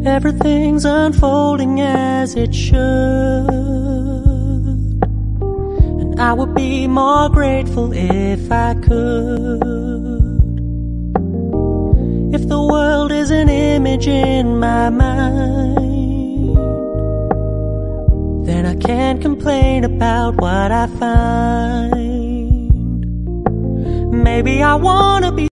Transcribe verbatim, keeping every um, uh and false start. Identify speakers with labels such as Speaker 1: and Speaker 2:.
Speaker 1: Everything's unfolding as it should, and I would be more grateful if I could. If the world is an image in my mind, then I can't complain about what I find. Maybe I wanna be